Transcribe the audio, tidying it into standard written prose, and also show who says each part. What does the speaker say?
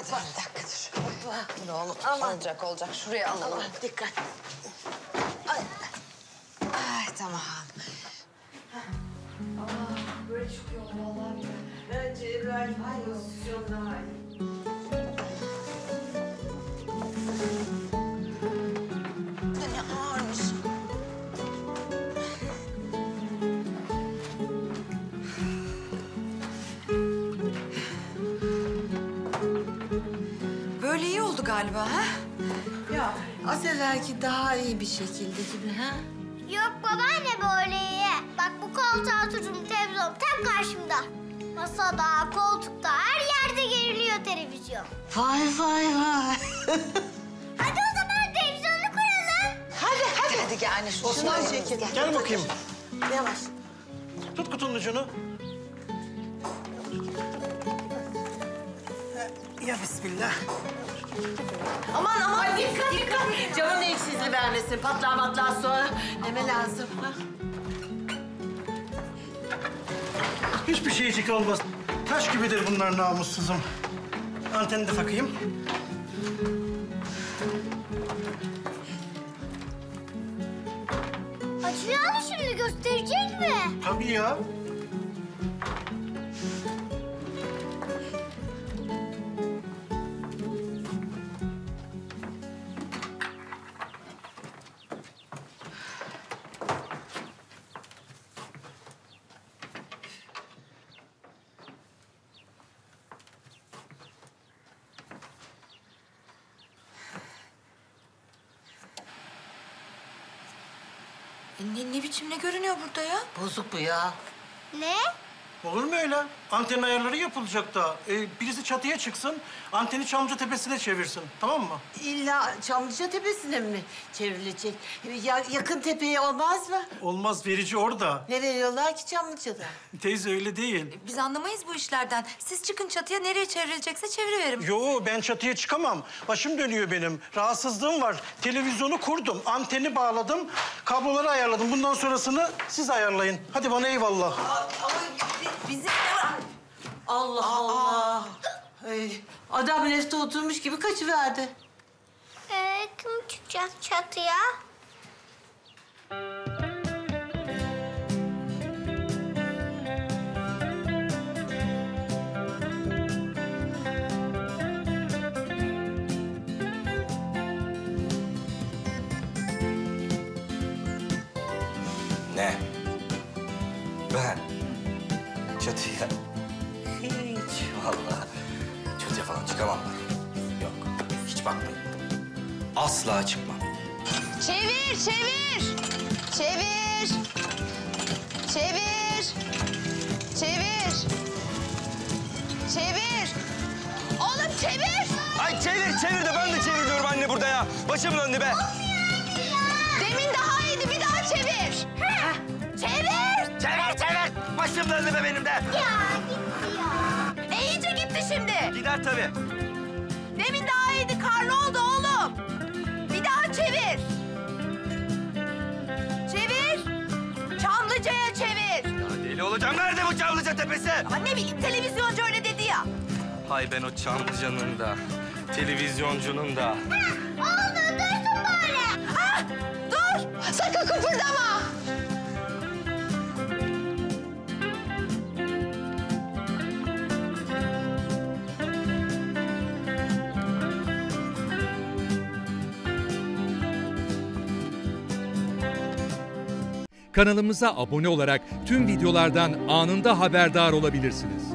Speaker 1: bir dakika dur. Dur oğlum. Olacak olacak. Şuraya alalım.
Speaker 2: Aman dikkat.
Speaker 1: Ay tamam.
Speaker 2: Böyle çok iyi oldu vallahi. Bence İbrahim pozisyon daha iyi.
Speaker 1: Ne ağırmış. Böyle iyi oldu galiba ha?
Speaker 2: Ya az evvelki daha iyi bir şekilde gibi ha?
Speaker 3: Yok babaanne böyle iyi. Bak bu koltuğa oturdum, televizyon tam karşımda. Masada, koltukta, her yerde geriliyor televizyon.
Speaker 2: Vay vay vay.
Speaker 3: Hadi o zaman televizyonu kuralım.
Speaker 1: Hadi gel anne şunu
Speaker 2: Osman
Speaker 1: alalım.
Speaker 2: çekil.
Speaker 4: Gel bakayım.
Speaker 2: Yavaş.
Speaker 4: Tut kutunun ucunu. Ya bismillah.
Speaker 2: Aman aman dikkat. Canın eksiğini vermesin. Patlar sonra. Neme lazım ha?
Speaker 4: Hiçbir şeycik olmaz. Taş gibidir bunlar namussuzum. Anteni de takayım.
Speaker 3: Açıyor mu şimdi, gösterecek mi?
Speaker 4: Tabii ya.
Speaker 1: Ne biçim ne görünüyor burada ya?
Speaker 2: Bozuk bu ya.
Speaker 3: Ne?
Speaker 4: Olur mu öyle? Anten ayarları yapılacak da. Birisi çatıya çıksın, anteni Çamlıca Tepesi'ne çevirsin. Tamam mı?
Speaker 2: İlla Çamlıca Tepesi'ne mi çevrilecek? Yakın tepeye olmaz mı?
Speaker 4: Olmaz, verici orada.
Speaker 2: Ne veriyorlar ki Çamlıca'da?
Speaker 4: Teyze öyle değil.
Speaker 1: Biz anlamayız bu işlerden. Siz çıkın çatıya, nereye çevrilecekse çeviriverim.
Speaker 4: Yo, ben çatıya çıkamam. Başım dönüyor benim. Rahatsızlığım var. Televizyonu kurdum, anteni bağladım, kabloları ayarladım. Bundan sonrasını siz ayarlayın. Hadi bana eyvallah.
Speaker 1: Bizim ne var?
Speaker 2: Allah Allah. Adam lefte oturmuş gibi kaçıverdi.
Speaker 3: Kim çıkacak çatıya?
Speaker 5: Ne? Ben? Çatıya? Hiç vallahi. Çatıya falan çıkamam ben. Yok, hiç bakmayın. Asla çıkmam.
Speaker 1: Çevir, çevir. Çevir. Çevir. Çevir. Çevir. Oğlum çevir.
Speaker 5: Ay çevir de ben de çeviriyorum anne burada ya. Başım döndü be.
Speaker 1: Demin daha iyiydi, bir daha çevir. Çevir.
Speaker 5: Çevir. Başım döndü be benim de.
Speaker 3: Ya gitti ya.
Speaker 1: İyice gitti şimdi.
Speaker 5: Gider tabii.
Speaker 1: Demin daha iyiydi, karlı oldu oğlum. Bir daha çevir. Çevir. Çamlıca'ya çevir.
Speaker 5: Ya deli olacağım. Nerede bu Çamlıca Tepesi?
Speaker 1: Ne bileyim, televizyoncu öyle dedi ya.
Speaker 5: Hay ben o Çamlıca'nın da, televizyoncunun da.
Speaker 3: Oldu, dursun böyle.
Speaker 1: Dur. Sakın kıpırdama.
Speaker 6: Kanalımıza abone olarak tüm videolardan anında haberdar olabilirsiniz.